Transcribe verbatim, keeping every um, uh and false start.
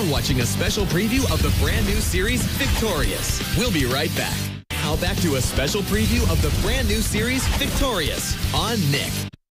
You're watching a special preview of the brand new series, Victorious. We'll be right back. Now back to a special preview of the brand new series, Victorious, on Nick.